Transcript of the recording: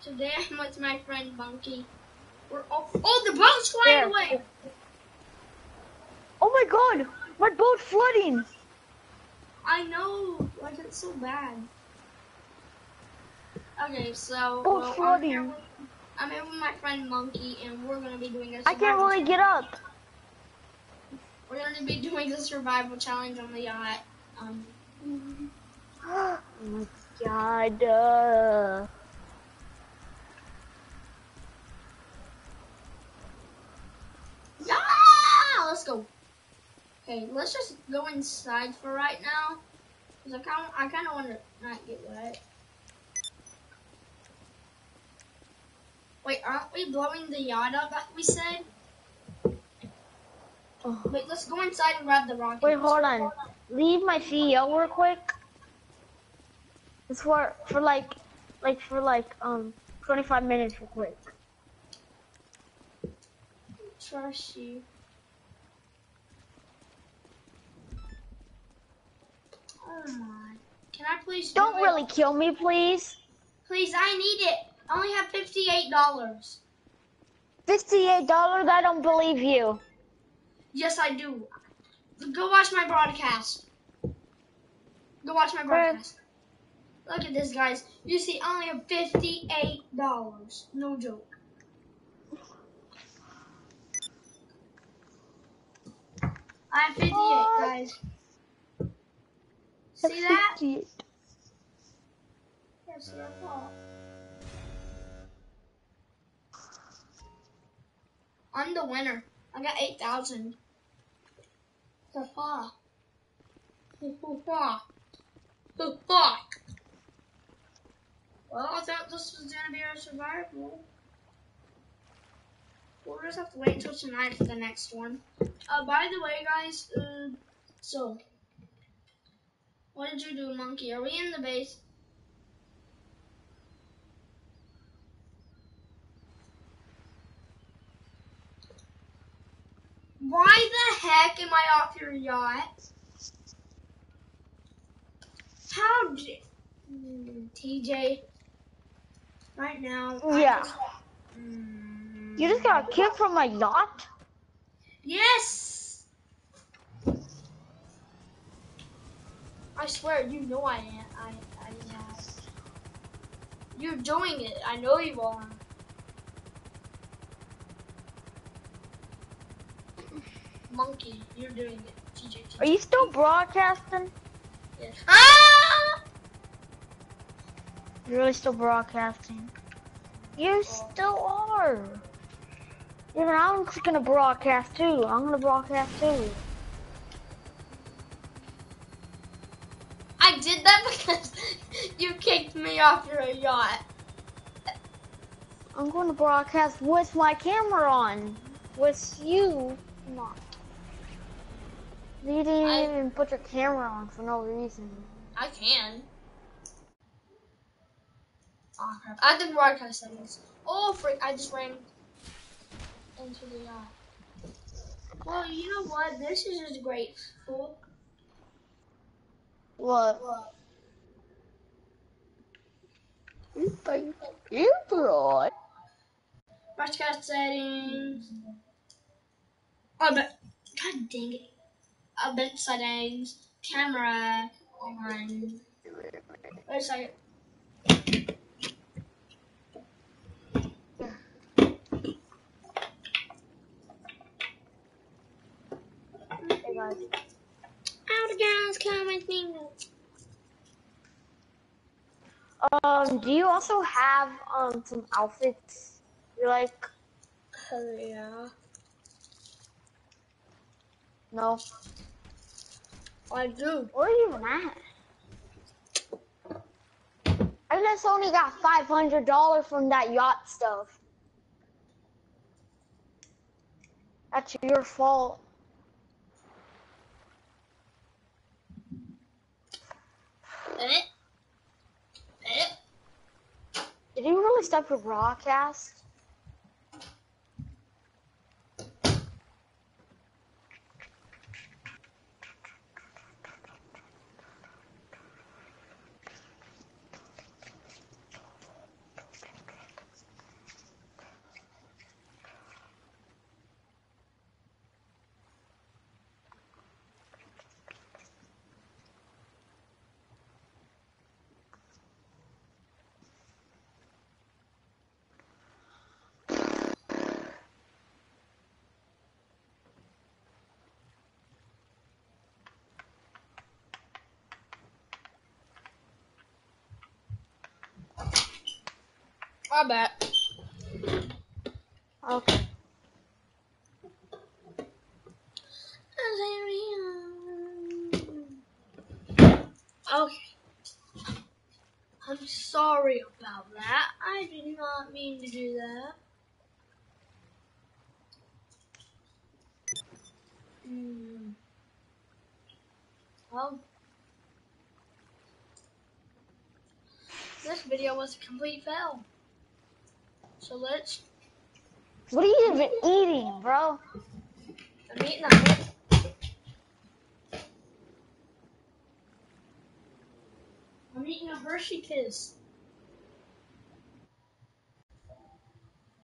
Today I'm with my friend Monkey. Oh, the boat's flying away! Oh my god! My boat's flooding! I know, like it's so bad. Okay, so Boat's flooding. I'm here with my friend Monkey, and we're gonna be doing a I can't really get up. We're gonna be doing the survival challenge on the yacht. Oh my god. Yeah! Let's go. Okay, let's just go inside for right now. Cause I kind of want to not get wet. Wait, aren't we blowing the yacht up like we said? Wait, let's go inside and grab the rocket. Wait, hold on. Leave my CEO real quick. It's for like 25 minutes real quick. Trust you. Oh my. Can I please Don't really kill me, please. Please, I need it. I only have $58. $58? I don't believe you. Yes, I do. Go watch my broadcast. Go watch my broadcast. Look at this, guys. You see, I only have $58. No joke. I have 58, guys. See that? 58. Yes, that's all. I'm the winner. I got 8,000. Ha-ha. Ha-ha. Ha-ha. Well, I thought this was gonna be our survival. We'll just have to wait until tonight for the next one. By the way, guys, so, what did you do, Monkey? Are we in the base? Why the heck am I off your yacht? How did... TJ, right now... Yeah. You just got kicked from my yacht? Yes! I swear, you know I am. I know. You're doing it. I know you are. Monkey, you're doing it. TJ. Are you still broadcasting? Yes. Ah! You're really still broadcasting? You still are. Even I'm just gonna broadcast too. I'm gonna broadcast too. I did that because you kicked me off your yacht. I'm going to broadcast with my camera on. With you not. You didn't even put your camera on for no reason. I can. Oh crap. I did broadcast settings. Oh freak, I just ran into the yacht. Well, you know what? This is just great. Cool. What? You think you broad? Broadcast settings. Oh, but god dang it. Bit settings. Camera on. Wait a second. Hey guys. All the girls come with me. Do you also have some outfits you like? Hell yeah. No. I do. Where are you even at? I just only got $500 from that yacht stuff. That's your fault. Did you really stop your broadcast? I bet. Okay. Okay. I'm sorry about that. I did not mean to do that. Well, this video was a complete fail. So let's... What are you even eating, bro? I'm eating that. I'm eating a Hershey Kiss.